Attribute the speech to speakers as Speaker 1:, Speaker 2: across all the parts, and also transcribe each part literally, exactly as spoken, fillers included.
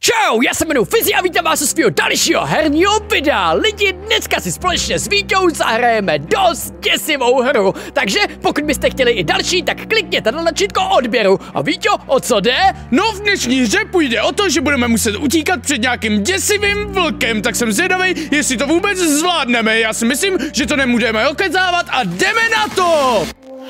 Speaker 1: Čau, já se jmenuji Fizi a vítám vás u svého dalšího herního videa. Lidi, dneska si společně s Víťou zahrajeme dost děsivou hru. Takže pokud byste chtěli i další, tak klikněte na tlačítko odběru. A Víťo, o co jde?
Speaker 2: No, v dnešní hře půjde o to, že budeme muset utíkat před nějakým děsivým vlkem. Tak jsem zvědavý, jestli to vůbec zvládneme. Já si myslím, že to nebudeme okecávat a jdeme na to!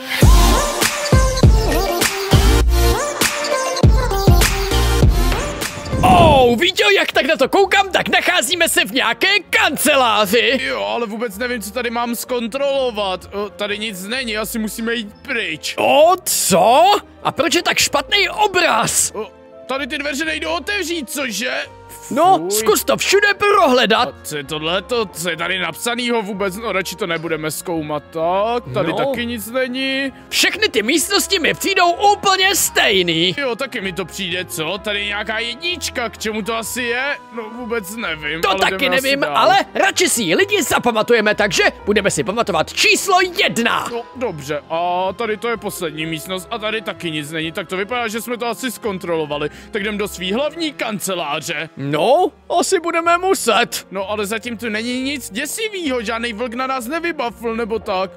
Speaker 1: Oh, Víťo, jak tak na to koukám, tak nacházíme se v nějaké kanceláři.
Speaker 2: Jo, ale vůbec nevím, co tady mám zkontrolovat. O, tady nic není, asi musíme jít pryč.
Speaker 1: O, co? A proč je tak špatný obraz?
Speaker 2: O, tady ty dveře nejdou otevřít, cože?
Speaker 1: No,
Speaker 2: Fuj.
Speaker 1: zkus to všude prohledat.
Speaker 2: A co je tohleto? Co je tady napsanýho vůbec? No, radši to nebudeme zkoumat. Tak, tady
Speaker 1: No.
Speaker 2: taky nic není.
Speaker 1: Všechny ty místnosti mi přijdou úplně stejný.
Speaker 2: Jo, taky mi to přijde, co? Tady je nějaká jednička, k čemu to asi je? No, vůbec nevím.
Speaker 1: To
Speaker 2: ale
Speaker 1: taky
Speaker 2: jdeme asi
Speaker 1: nevím,
Speaker 2: dál.
Speaker 1: ale radši si ji lidi zapamatujeme, takže budeme si pamatovat číslo jedna.
Speaker 2: No, dobře, a tady to je poslední místnost a tady taky nic není, tak to vypadá, že jsme to asi zkontrolovali. Tak jdem do svý hlavní kanceláře.
Speaker 1: No, asi budeme muset.
Speaker 2: No, ale zatím tu není nic děsivýho, žádný vlk na nás nevybafl, nebo tak.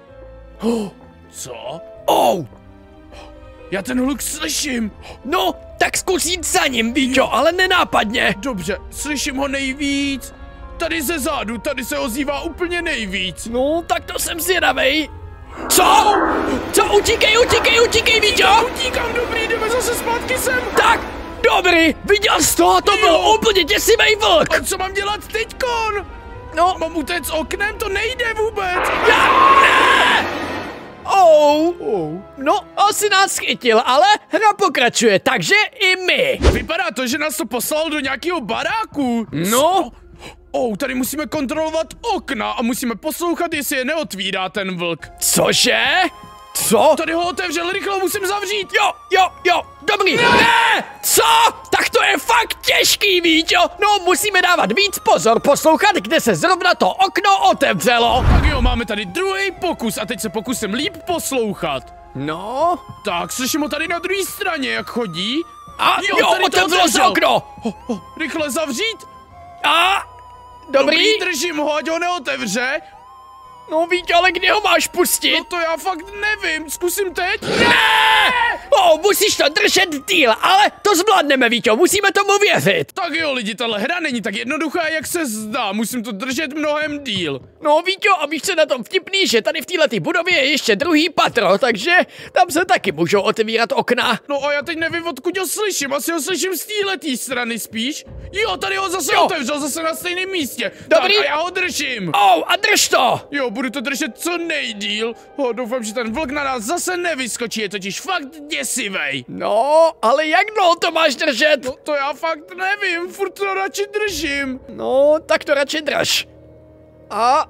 Speaker 2: Oh, co?
Speaker 1: Oh,
Speaker 2: Já ten hluk slyším.
Speaker 1: no, tak zkus jít za ním, Víťo, ale nenápadně.
Speaker 2: Dobře, slyším ho nejvíc. Tady ze zádu, tady se ozývá úplně nejvíc.
Speaker 1: No, tak to jsem zvědavej. Co? Co? Utíkej, utíkej, utíkej, Víťo!
Speaker 2: Utíkám, dobrý, jdeme zase zpátky sem.
Speaker 1: Tak, dobrý, viděl jsi to? To byl
Speaker 2: Jo.
Speaker 1: úplně děsivý vlk.
Speaker 2: A co mám dělat teďkon?
Speaker 1: No,
Speaker 2: Mám utéct oknem, to nejde vůbec.
Speaker 1: já, ne! Oh,
Speaker 2: Oh.
Speaker 1: no, asi nás chytil, ale hra pokračuje, takže i my.
Speaker 2: Vypadá to, že nás to poslal do nějakého baráku.
Speaker 1: No.
Speaker 2: Oh, tady musíme kontrolovat okna a musíme poslouchat, jestli je neotvírá ten vlk.
Speaker 1: Cože? Co?
Speaker 2: Tady ho otevřel, rychle musím zavřít.
Speaker 1: Jo, jo, jo, dobrý. Ne! ne! Co? Tak to je fakt těžký, Víťo. No, musíme dávat víc pozor, poslouchat, kde se zrovna to okno otevřelo.
Speaker 2: Tak jo, máme tady druhý pokus a teď se pokusím líp poslouchat.
Speaker 1: No,
Speaker 2: Tak, slyším ho tady na druhé straně, jak chodí.
Speaker 1: a jo, jo
Speaker 2: tady to
Speaker 1: otevřelo se
Speaker 2: otevřel.
Speaker 1: okno.
Speaker 2: Oh, oh, rychle zavřít.
Speaker 1: A, dobrý.
Speaker 2: Dobrý, držím ho, ať ho neotevře.
Speaker 1: No, Víťo, ale kdy ho máš pustit?
Speaker 2: No to já fakt nevím, zkusím teď.
Speaker 1: Ne! O, musíš to držet díl, ale to zvládneme, Víťo, musíme tomu věřit.
Speaker 2: Tak jo, lidi, tahle hra není tak jednoduchá, jak se zdá. Musím to držet mnohem díl.
Speaker 1: No, Víťo, a víš, co na tom vtipný, že tady v této budově je ještě druhý patro, takže tam se taky můžou otevírat okna.
Speaker 2: No a já teď nevím, odkud ho slyším. Asi ho slyším z téhletý strany spíš. Jo, tady ho zase
Speaker 1: Jo.
Speaker 2: otevřel, zase na stejném místě.
Speaker 1: Dobrý.
Speaker 2: Tak a já ho držím.
Speaker 1: Oh, a drž to!
Speaker 2: Jo, budu to držet co nejdíl. Oh, doufám, že ten vlk na nás zase nevyskočí, je totiž fakt děsivej.
Speaker 1: No, ale jak dlouho to máš držet?
Speaker 2: No to já fakt nevím, furt to radši držím.
Speaker 1: No, tak to radši drž. A...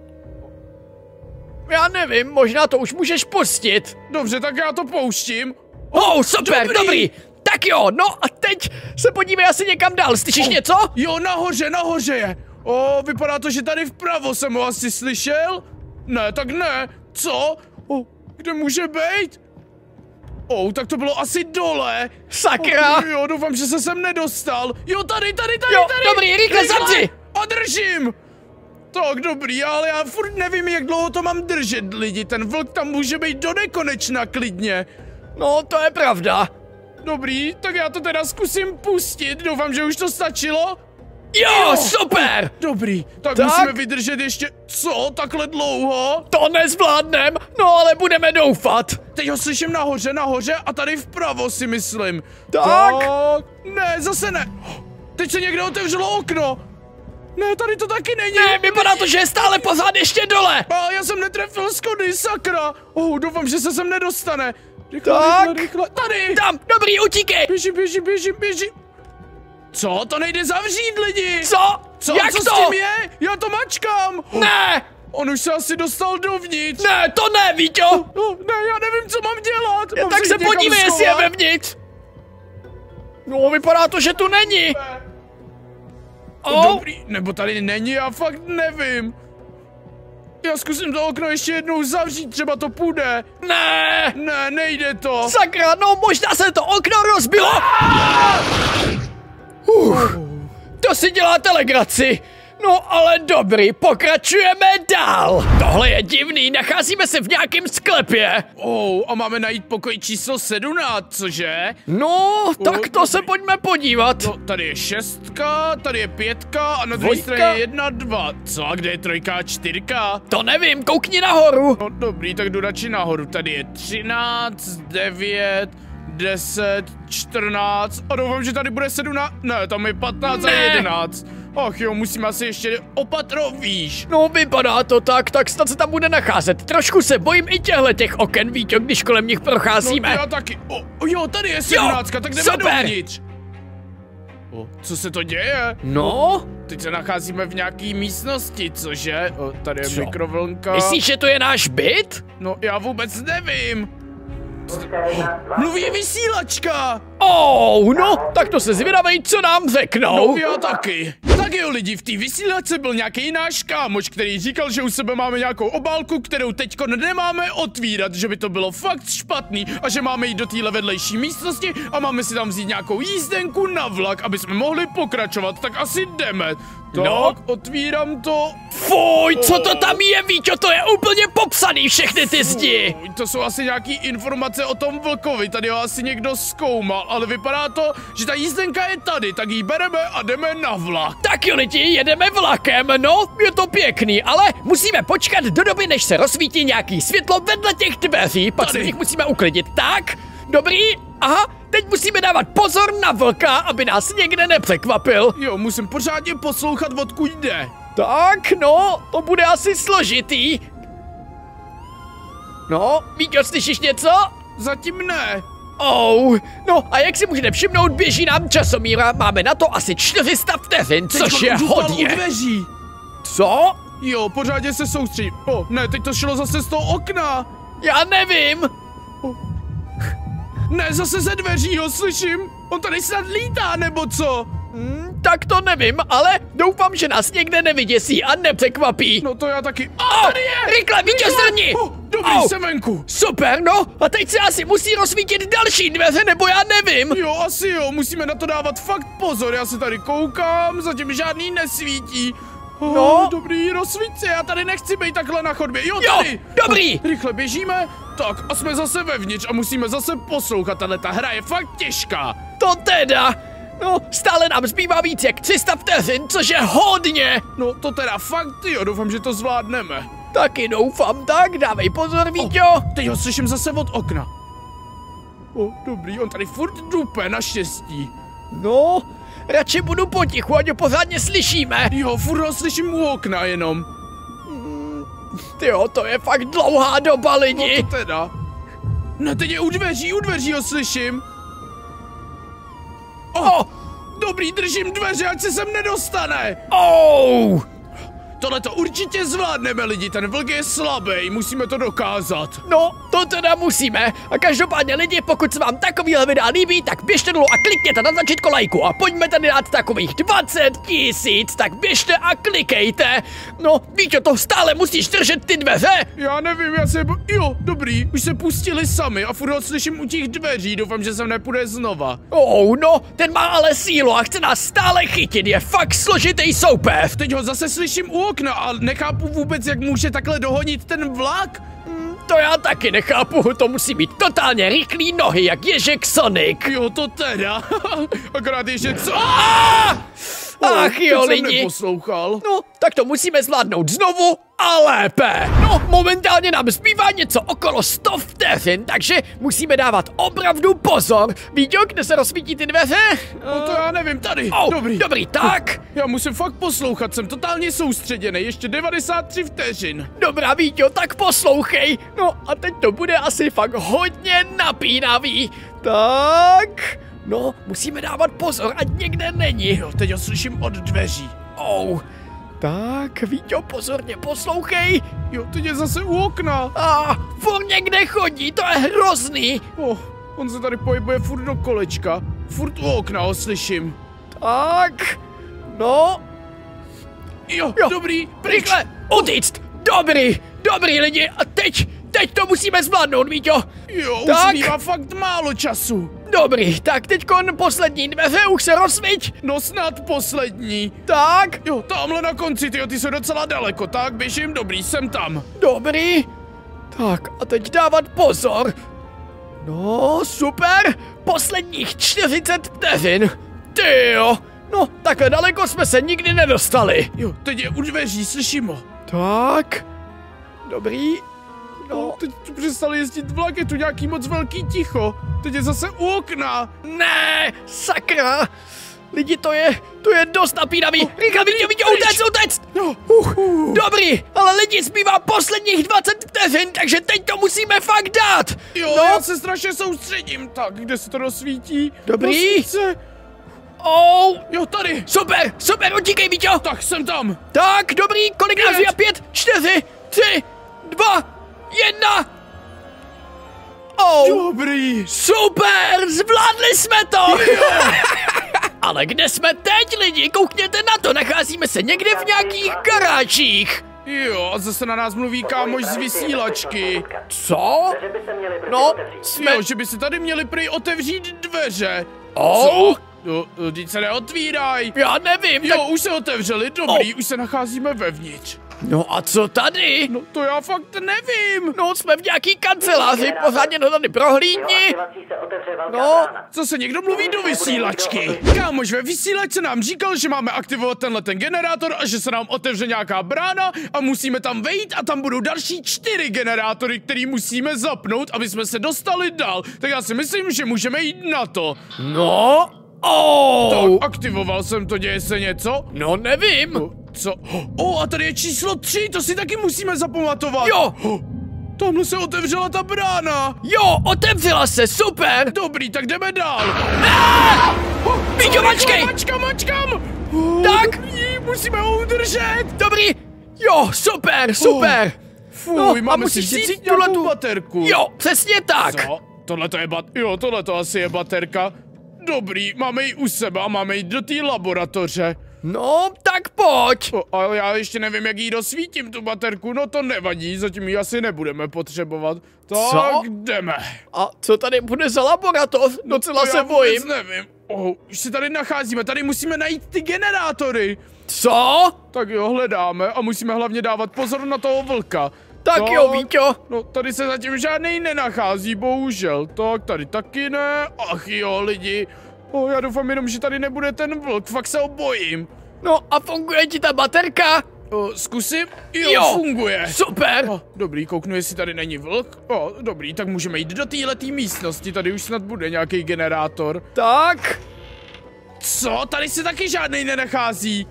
Speaker 1: Já nevím, možná to už můžeš pustit.
Speaker 2: Dobře, tak já to pouštím.
Speaker 1: Oh, super, dobrý.
Speaker 2: Dobrý.
Speaker 1: dobrý. Tak jo, no a teď se podívej asi někam dál, slyšíš
Speaker 2: Oh.
Speaker 1: něco?
Speaker 2: Jo, nahoře, nahoře je. O, vypadá to, že tady vpravo jsem ho asi slyšel. Ne, tak ne. Co? O, kde může být? O, tak to bylo asi dole.
Speaker 1: Sakra.
Speaker 2: O, jo, doufám, že se sem nedostal. Jo, tady, tady, tady,
Speaker 1: Jo,
Speaker 2: tady.
Speaker 1: dobrý, rychle zavři.
Speaker 2: A držím. Tak, dobrý, ale já furt nevím, jak dlouho to mám držet, lidi. Ten vlk tam může být do nekonečna klidně.
Speaker 1: No, to je pravda.
Speaker 2: Dobrý, tak já to teda zkusím pustit. Doufám, že už to stačilo.
Speaker 1: Jo,
Speaker 2: Jo.
Speaker 1: super.
Speaker 2: Dobrý, tak,
Speaker 1: Tak.
Speaker 2: musíme vydržet ještě, co, takhle dlouho?
Speaker 1: To nezvládnem, no ale budeme doufat.
Speaker 2: Teď ho slyším nahoře, nahoře a tady vpravo si myslím.
Speaker 1: Tak.
Speaker 2: Tak. Ne, zase ne. Teď se někde otevřelo okno. Ne, tady to taky není.
Speaker 1: Ne, vypadá to, že je stále pořád ještě dole.
Speaker 2: A já jsem netrefil schody, sakra. Oh, doufám, že se sem nedostane. Rychle,
Speaker 1: Tak.
Speaker 2: rychle, rychle. Tady.
Speaker 1: Tam, dobrý, utíkej.
Speaker 2: Běží, běží, běží, běží. Co? To nejde zavřít, lidi.
Speaker 1: Co?
Speaker 2: Co?
Speaker 1: Jak
Speaker 2: Co
Speaker 1: to?
Speaker 2: s tím je? Já to mačkám.
Speaker 1: Ne,
Speaker 2: On už se asi dostal dovnitř.
Speaker 1: ne, to ne, Víťo.
Speaker 2: Oh, ne, já nevím, co mám dělat. Mám
Speaker 1: Tak
Speaker 2: jít
Speaker 1: se
Speaker 2: někam
Speaker 1: podívej, jestli je
Speaker 2: schovat?
Speaker 1: vevnitř. No, vypadá to, že tu není.
Speaker 2: No,
Speaker 1: Oh,
Speaker 2: dobrý, nebo tady není, já fakt nevím. Já zkusím to okno ještě jednou zavřít, třeba to půjde.
Speaker 1: ne.
Speaker 2: Ne, nejde to.
Speaker 1: Sakra, no možná se to okno rozbilo. Uh, to si děláte legraci. No ale dobrý, pokračujeme dál. Tohle je divný, nacházíme se v nějakém sklepě.
Speaker 2: Oh, a máme najít pokoj číslo sedmnáct, cože?
Speaker 1: No, tak to se pojďme podívat.
Speaker 2: No, tady je šestka, tady je pětka a na druhé straně je jedna, dva. Co, a kde je trojka a čtyřka?
Speaker 1: To nevím, koukni nahoru.
Speaker 2: No dobrý, tak jdu radši nahoru. Tady je třináct, devět, deset, čtrnáct a doufám, že tady bude sedmnáct. Ne, tam je patnáct ne. a jedenáct. Ach jo, musím asi ještě opatro výš.
Speaker 1: No vypadá to tak, tak snad se tam bude nacházet. Trošku se bojím i těchto těch oken, Víťo, když kolem nich procházíme.
Speaker 2: No já taky. O, jo, tady je sedmnáctka, tak jdeme dovnitř. O, co se to děje?
Speaker 1: No?
Speaker 2: Teď se nacházíme v nějaký místnosti, cože? O, tady je co? Mikrovlnka.
Speaker 1: Myslíš, že to je náš byt?
Speaker 2: No já vůbec nevím. Mluví vysílačka!
Speaker 1: Oh, no, tak to se zvědavej, co nám řeknou.
Speaker 2: No já taky. Tak jo lidi, v té vysílačce byl nějaký náš kámoš, který říkal, že u sebe máme nějakou obálku, kterou teďko nemáme otvírat, že by to bylo fakt špatný a že máme jít do téhle vedlejší místnosti a máme si tam vzít nějakou jízdenku na vlak, aby jsme mohli pokračovat, tak asi jdeme. Tak, no. Otvírám to.
Speaker 1: Fuj, co to tam je, Víťo, to je úplně popsaný všechny ty zdi.
Speaker 2: Fuj, to jsou asi nějaký informace o tom vlkovi, tady ho asi někdo zkoumal, ale vypadá to, že ta jízdenka je tady, tak ji bereme a jdeme na vlak.
Speaker 1: Tak jo lidi, jedeme vlakem, no, je to pěkný, ale musíme počkat do doby, než se rozsvítí nějaký světlo vedle těch dveří, pak se jich musíme uklidit, tak? Dobrý, aha, teď musíme dávat pozor na vlka, aby nás někde nepřekvapil.
Speaker 2: Jo, musím pořádně poslouchat, odkud jde.
Speaker 1: Tak, no, to bude asi složitý. No, Víťo, slyšíš něco?
Speaker 2: Zatím ne.
Speaker 1: Oh, no a jak si můžete všimnout, běží nám časomíra, máme na to asi čtyři sta vteřin, což je hodně.
Speaker 2: Dveří.
Speaker 1: Co?
Speaker 2: Jo, pořádně se soustředím. O, ne, teď to šlo zase z toho okna.
Speaker 1: Já nevím.
Speaker 2: O. Ne, zase ze dveří, ho slyším. On tady snad lítá, nebo co?
Speaker 1: Hmm, tak to nevím, ale doufám, že nás někde nevyděsí a nepřekvapí.
Speaker 2: No to já taky.
Speaker 1: Oh, tady je! Rychle, Víťo, zrni!
Speaker 2: Oh, dobrý, oh, jsem venku.
Speaker 1: Super, no, a teď se asi musí rozsvítit další dveře, nebo já nevím.
Speaker 2: Jo, asi jo, musíme na to dávat fakt pozor, já se tady koukám, zatím žádný nesvítí. Oh,
Speaker 1: no.
Speaker 2: Dobrý, rozsvít se, já tady nechci být takhle na chodbě. Jo,
Speaker 1: jo
Speaker 2: tady.
Speaker 1: Dobrý.
Speaker 2: Oh, rychle běžíme. Tak a jsme zase vevnitř a musíme zase poslouchat, tahle ta hra je fakt těžká.
Speaker 1: To teda. No, stále nám zbývá víc jak tři sta vteřin, což je hodně.
Speaker 2: No, to teda fakt, jo, doufám, že to zvládneme.
Speaker 1: Taky doufám, tak dávej pozor, Víťo.
Speaker 2: Oh, teď ho slyším zase od okna. O, oh, dobrý, on tady furt dupe, naštěstí.
Speaker 1: No, radši budu potichu, ať ho pořádně slyšíme.
Speaker 2: Jo, furt ho slyším u okna jenom.
Speaker 1: Mm, tyjo, to je fakt dlouhá doba, lidi.
Speaker 2: No to teda. No teď je u dveří, u dveří ho slyším. Oh, oh, dobrý, držím dveře, ať se sem nedostane.
Speaker 1: Oh.
Speaker 2: Tohle to určitě zvládneme, lidi, ten vlk je slabý, musíme to dokázat.
Speaker 1: No, to teda musíme. A každopádně lidi, pokud se vám takovýhle videa líbí, tak běžte dolů a klikněte na tlačítko lajku a pojďme tady dát takových dvacet tisíc, tak běžte a klikejte. No, Víťo, to stále musíš držet ty dveře.
Speaker 2: Já nevím, já se... Jo, dobrý, už se pustili sami a furt ho slyším u těch dveří, doufám, že sem nepůjde znova.
Speaker 1: Oh, no, ten má ale sílu a chce nás stále chytit, je fakt složitý soupeř.
Speaker 2: Teď ho zase slyším u okna a nechápu vůbec, jak může takhle dohonit ten vlak.
Speaker 1: Mm, to já taky nechápu, to musí být totálně rychlý nohy, jak Ježek Sonic.
Speaker 2: Jo, to teda. Akorát ještě co?
Speaker 1: Ach jo, lidi.
Speaker 2: Neposlouchal.
Speaker 1: No, tak to musíme zvládnout znovu a lépe. No, momentálně nám zbývá něco okolo sto vteřin, takže musíme dávat opravdu pozor. Víďo, kde se rozsvítí ty dveře?
Speaker 2: No to já nevím, tady.
Speaker 1: Oh,
Speaker 2: dobrý.
Speaker 1: Dobrý, tak.
Speaker 2: Já musím fakt poslouchat, jsem totálně soustředěný, ještě devadesát tři vteřin.
Speaker 1: Dobrá, Víťo, tak poslouchej. No a teď to bude asi fakt hodně napínavý. Tak... No, musíme dávat pozor, ať někde není.
Speaker 2: Jo, teď ho slyším od dveří.
Speaker 1: Oh, tak, Víťo, pozorně poslouchej.
Speaker 2: Jo, teď je zase u okna.
Speaker 1: A furt někde chodí, to je hrozný.
Speaker 2: Oh, on se tady pohybuje furt do kolečka. Furt u okna ho slyším.
Speaker 1: Tak, no.
Speaker 2: Jo, jo. Dobrý, pryč.
Speaker 1: Rychle, odjíct. Dobrý, dobrý lidi, a teď, teď to musíme zvládnout, Víťo.
Speaker 2: Jo,
Speaker 1: tak.
Speaker 2: už zbývá fakt málo času.
Speaker 1: Dobrý, tak teďkon poslední dveře, už se rozsviť.
Speaker 2: No snad poslední.
Speaker 1: Tak,
Speaker 2: Jo, tamhle na konci, tyjo, ty jsou docela daleko, tak běžím, dobrý, jsem tam.
Speaker 1: dobrý. Tak a teď dávat pozor. No, super. Posledních čtyřicet vteřin. Tyjo. No, takhle daleko jsme se nikdy nedostali.
Speaker 2: Jo, teď je u dveří, slyším ho.
Speaker 1: Tak. Dobrý.
Speaker 2: No,
Speaker 1: No,
Speaker 2: teď tu přestal jezdit vlak, je tu nějaký moc velký ticho. Teď je zase u okna.
Speaker 1: ne, sakra. Lidi, to je, to je dost napínavý. Rychle, vidíte, vidíte, utec, utec.
Speaker 2: No,
Speaker 1: Uh, dobrý, ale lidi, zbývá posledních dvacet vteřin, takže teď to musíme fakt dát.
Speaker 2: jo,
Speaker 1: no,
Speaker 2: já se strašně soustředím. Tak, kde se to rozsvítí?
Speaker 1: Dobrý.
Speaker 2: Rozsvít se.
Speaker 1: oh,
Speaker 2: Jo, tady.
Speaker 1: super, super, utíkej, Víťo.
Speaker 2: Tak, jsem tam.
Speaker 1: Tak, dobrý, kolik nás je? Pět, čtyři, tři, dva, jedna. Oh,
Speaker 2: Dobrý.
Speaker 1: super, zvládli jsme to. Ale kde jsme teď, lidi? Koukněte na to, nacházíme se někde v nějakých garážích.
Speaker 2: Jo, a zase na nás mluví kámoš z vysílačky.
Speaker 1: Co? No, jsme...
Speaker 2: Jo, že by se tady měli prý otevřít dveře.
Speaker 1: Oh,
Speaker 2: Co? Jo, teď se neotvírají.
Speaker 1: já nevím,
Speaker 2: Jo,
Speaker 1: tak...
Speaker 2: už se otevřeli, dobrý, už se nacházíme vevnitř.
Speaker 1: No a co tady?
Speaker 2: No to já fakt nevím.
Speaker 1: No, jsme v nějaký kanceláři, pořádně to tady prohlídni. No,
Speaker 2: Zase někdo mluví do vysílačky. Kámoš ve vysílačce nám říkal, že máme aktivovat tenhle ten generátor a že se nám otevře nějaká brána a musíme tam vejít a tam budou další čtyři generátory, který musíme zapnout, aby jsme se dostali dál. Tak já si myslím, že můžeme jít na to.
Speaker 1: no, oh.
Speaker 2: Tak, aktivoval jsem to, děje se něco?
Speaker 1: No, nevím.
Speaker 2: Co? O, a tady je číslo tři, to si taky musíme zapamatovat.
Speaker 1: Jo.
Speaker 2: Tamhle se otevřela ta brána.
Speaker 1: Jo, otevřela se, super.
Speaker 2: Dobrý, tak jdeme dál.
Speaker 1: Víťo, mačkej.
Speaker 2: Mačkám, mačkám.
Speaker 1: Tak.
Speaker 2: Dobrý, musíme ho udržet.
Speaker 1: Dobrý. Jo, super, super.
Speaker 2: Fuj,
Speaker 1: No, a
Speaker 2: máme
Speaker 1: musíš
Speaker 2: si
Speaker 1: si
Speaker 2: vzít
Speaker 1: vzít
Speaker 2: nějakou
Speaker 1: tuhletu-
Speaker 2: baterku.
Speaker 1: Jo, přesně tak.
Speaker 2: Co? Tohle to je bat... Jo, tohle to asi je baterka. Dobrý, máme ji u sebe a máme jít do té laboratoře.
Speaker 1: No, tak pojď.
Speaker 2: O, ale já ještě nevím, jak jí dosvítím tu baterku, no to nevadí, zatím ji asi nebudeme potřebovat. Tak
Speaker 1: Co?
Speaker 2: jdeme.
Speaker 1: A co tady bude za laboratoř? Docela
Speaker 2: To
Speaker 1: se
Speaker 2: já
Speaker 1: bojím.
Speaker 2: vůbec nevím. Oh, už se tady nacházíme, tady musíme najít ty generátory.
Speaker 1: Co?
Speaker 2: Tak jo, hledáme a musíme hlavně dávat pozor na toho vlka.
Speaker 1: Tak jo, Víťo.
Speaker 2: No, tady se zatím žádný nenachází, bohužel. Tak, tady taky ne. Ach jo, lidi. Oh, já doufám jenom, že tady nebude ten vlk, fakt se ho bojím.
Speaker 1: No a funguje ti ta baterka?
Speaker 2: O, zkusím? Jo,
Speaker 1: Jo.
Speaker 2: funguje.
Speaker 1: Super.
Speaker 2: O, dobrý, kouknu, jestli tady není vlk. O, dobrý, tak můžeme jít do téhletý místnosti, tady už snad bude nějaký generátor.
Speaker 1: Tak.
Speaker 2: Co? Tady se taky žádný nenachází.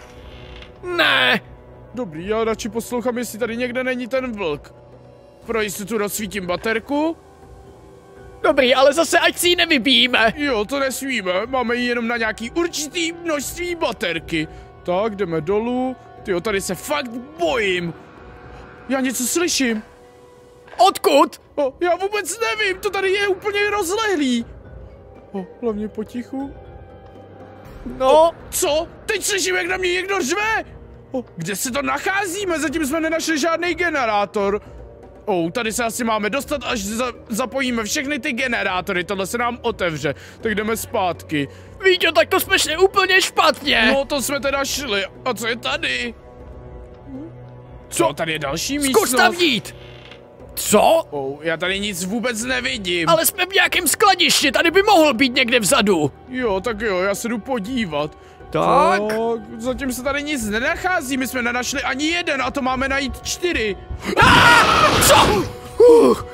Speaker 1: Ne.
Speaker 2: Dobrý, já radši poslouchám, jestli tady někde není ten vlk. Pro jistotu rozsvítím baterku.
Speaker 1: Dobrý, ale zase ať si ji nevybíjíme.
Speaker 2: Jo, to nesmíme, máme ji jenom na nějaký určitý množství baterky. Tak, jdeme dolů. Tyjo, tady se fakt bojím. Já něco slyším.
Speaker 1: Odkud?
Speaker 2: O, já vůbec nevím, to tady je úplně rozlehlý. O, hlavně potichu.
Speaker 1: No,
Speaker 2: Co? Teď slyším, jak na mě někdo řve. O, kde se to nacházíme? Zatím jsme nenašli žádný generátor. O, tady se asi máme dostat, až za zapojíme všechny ty generátory, tohle se nám otevře. Tak jdeme zpátky.
Speaker 1: Víťo, tak to jsme šli úplně špatně.
Speaker 2: No, to jsme teda šli. A co je tady? Co? Tady je další místnost.
Speaker 1: Zkus tam jít. Co?
Speaker 2: Oh, já tady nic vůbec nevidím.
Speaker 1: Ale jsme v nějakém skladišti, tady by mohl být někde vzadu.
Speaker 2: Jo, tak jo, já se jdu podívat.
Speaker 1: Tak.
Speaker 2: Tak, zatím se tady nic nenachází, my jsme nenašli ani jeden a to máme najít čtyři.
Speaker 1: Co? Uh.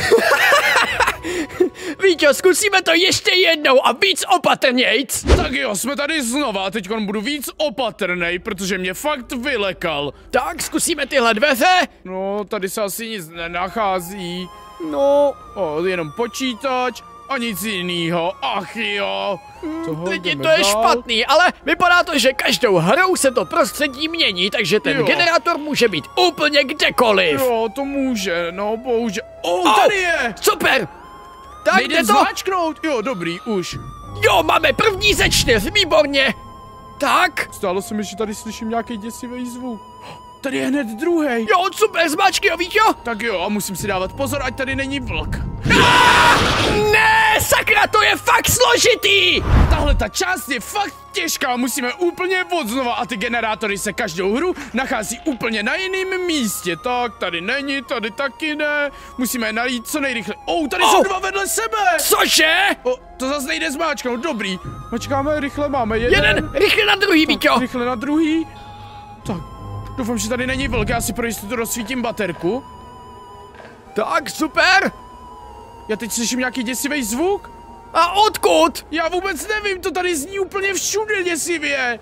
Speaker 1: Víťo, zkusíme to ještě jednou a víc opatrnějc.
Speaker 2: Tak jo, jsme tady znova a teď budu víc opatrnej, protože mě fakt vylekal.
Speaker 1: Tak, zkusíme tyhle dveře.
Speaker 2: No, tady se asi nic nenachází.
Speaker 1: No,
Speaker 2: O, jenom počítač a nic jinýho. Ach jo. Toho
Speaker 1: lidi,
Speaker 2: jdeme
Speaker 1: to je
Speaker 2: dál.
Speaker 1: špatný, ale vypadá to, že každou hrou se to prostředí mění, takže ten
Speaker 2: Jo.
Speaker 1: generátor může být úplně kdekoliv.
Speaker 2: Jo, to může, no bohužel. Oh,
Speaker 1: Au,
Speaker 2: tady je!
Speaker 1: Super. Tak
Speaker 2: Nejde
Speaker 1: jde to?
Speaker 2: zmáčknout? Jo, dobrý, už.
Speaker 1: Jo, máme první ze čtyř, výborně. Tak.
Speaker 2: Stálo se mi, že tady slyším nějaký děsivý zvuk. Tady je hned druhý.
Speaker 1: Jo, super, zmáčky, jo, Víťo.
Speaker 2: Tak jo, a musím si dávat pozor, ať tady není vlk.
Speaker 1: Ne, sakra, to je fakt složitý!
Speaker 2: Tahle ta část je fakt těžká, musíme úplně od znova a ty generátory se každou hru nachází úplně na jiném místě. Tak, tady není, tady taky ne, musíme je najít co nejrychleji. Oh, tady oh. jsou dva vedle sebe!
Speaker 1: Cože?
Speaker 2: Oh, to zase nejde zmáčknout, dobrý. Mačkáme, rychle máme jeden.
Speaker 1: Jeden, rychle na druhý, Víťo.
Speaker 2: Rychle na druhý. Tak, doufám, že tady není vlk, já si pro jistotu rozsvítím baterku.
Speaker 1: Tak, super.
Speaker 2: Já teď slyším nějaký děsivý zvuk.
Speaker 1: A odkud?
Speaker 2: Já vůbec nevím, to tady zní úplně všude děsivě.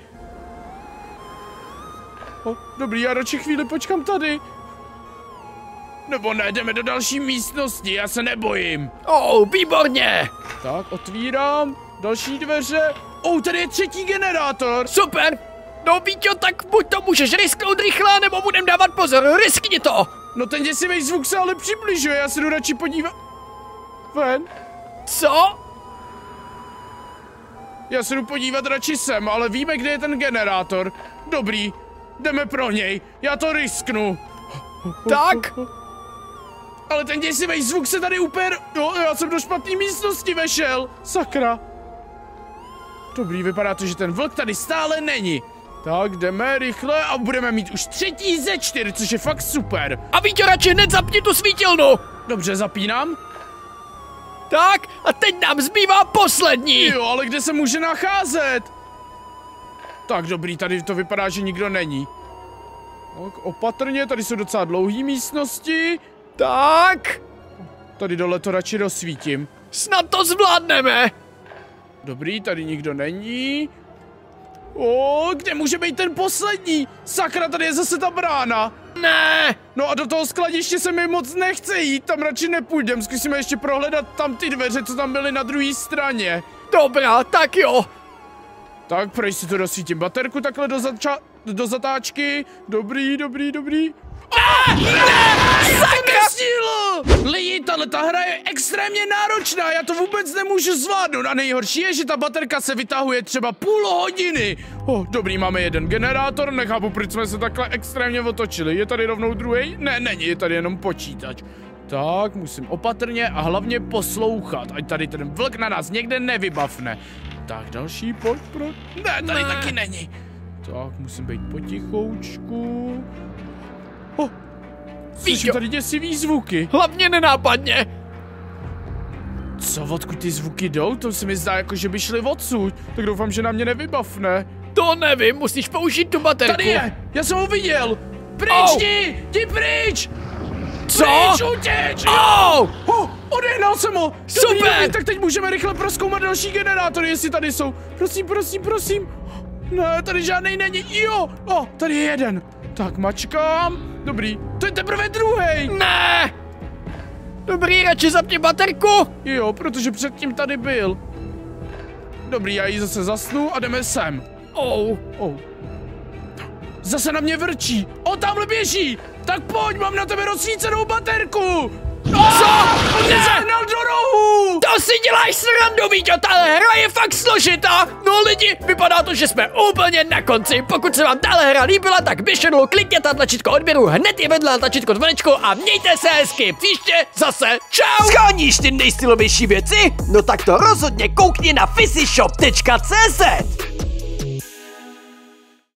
Speaker 2: O, dobrý, já radši chvíli počkám tady. Nebo ne, jdeme do další místnosti, já se nebojím.
Speaker 1: Oh, výborně.
Speaker 2: Tak, otvírám další dveře. Oh, tady je třetí generátor.
Speaker 1: Super. No Víťo, tak buď to můžeš risknout rychle, nebo budem dávat pozor, riskni to.
Speaker 2: No ten děsivý zvuk se ale přibližuje, já se jdu radši podívat. Ven.
Speaker 1: Co?
Speaker 2: Já se jdu podívat radši sem, ale víme, kde je ten generátor. Dobrý, jdeme pro něj, já to risknu.
Speaker 1: Tak.
Speaker 2: Ale ten děsivý zvuk se tady úplně... Jo, já jsem do špatné místnosti vešel. Sakra. Dobrý, vypadá to, že ten vlk tady stále není. Tak, jdeme rychle a budeme mít už třetí ze čtyř, což je fakt super.
Speaker 1: A Víťo, radši hned zapni tu svítilnu.
Speaker 2: Dobře, zapínám.
Speaker 1: Tak, a teď nám zbývá poslední.
Speaker 2: Jo, ale kde se může nacházet? Tak, dobrý, tady to vypadá, že nikdo není. Tak, opatrně, tady jsou docela dlouhé místnosti.
Speaker 1: Tak.
Speaker 2: Tady dole to radši rozsvítím.
Speaker 1: Snad to zvládneme.
Speaker 2: Dobrý, tady nikdo není. O, kde může být ten poslední? Sakra, tady je zase ta brána.
Speaker 1: Ne.
Speaker 2: No a do toho skladiště se mi moc nechce jít, tam radši nepůjdem. Zkusíme ještě prohledat tam ty dveře, co tam byly na druhé straně.
Speaker 1: Dobrá, tak jo.
Speaker 2: Tak, prej si to rozsvítím baterku takhle do, zača do zatáčky. Dobrý, dobrý, dobrý.
Speaker 1: Ne, ne, sakra!
Speaker 2: Lidi, tahle ta hra je extrémně náročná, já to vůbec nemůžu zvládnout a nejhorší je, že ta baterka se vytahuje třeba půl hodiny. Oh, dobrý, máme jeden generátor, nechápu, proč jsme se takhle extrémně otočili. Je tady rovnou druhý? Ne, není, je tady jenom počítač. Tak, musím opatrně a hlavně poslouchat, ať tady ten vlk na nás někde nevybavne. Tak, další, pojď, pro... Ne, tady ne. Taky není. Tak, musím být potichoučku. Oh. Slyším tady děsivý zvuky.
Speaker 1: Hlavně nenápadně.
Speaker 2: Co, odkud ty zvuky jdou? To se mi zdá, jako že by šli odsud. Tak doufám, že na mě nevybavne.
Speaker 1: To nevím, musíš použít tu baterku.
Speaker 2: Tady je, já jsem ho viděl. Pryč, oh. jdi, jdi pryč.
Speaker 1: Co?
Speaker 2: Pryč, utěč.
Speaker 1: Oh.
Speaker 2: Oh, odehnal jsem ho.
Speaker 1: Super.
Speaker 2: Dobrý, dobrý, tak teď můžeme rychle prozkoumat další generátory, jestli tady jsou. Prosím, prosím, prosím. Ne, tady žádnej není. Jo, oh, tady je jeden. Tak, mačkám. Dobrý, to je teprve druhý.
Speaker 1: Ne. Dobrý, radši zapni baterku.
Speaker 2: Jo, protože předtím tady byl. Dobrý, já ji zase zasnu a jdeme sem.
Speaker 1: Oh.
Speaker 2: Oh. Zase na mě vrčí. O, tamhle běží. Tak pojď, mám na tebe rozsvícenou baterku.
Speaker 1: Co?
Speaker 2: On mě zahnal do rohu.
Speaker 1: To si děláš srandu, Víťo, tahle hra je fakt složitá. No lidi, vypadá to, že jsme úplně na konci. Pokud se vám tahle hra líbila, tak běžte dolů, klikněte na tlačítko odběru, hned je vedle na tlačítko zvonečku a mějte se hezky. Příště zase čau.
Speaker 3: Sháníš ty nejstylovější věci? No tak to rozhodně koukni na fizzyshop tečka cé zet.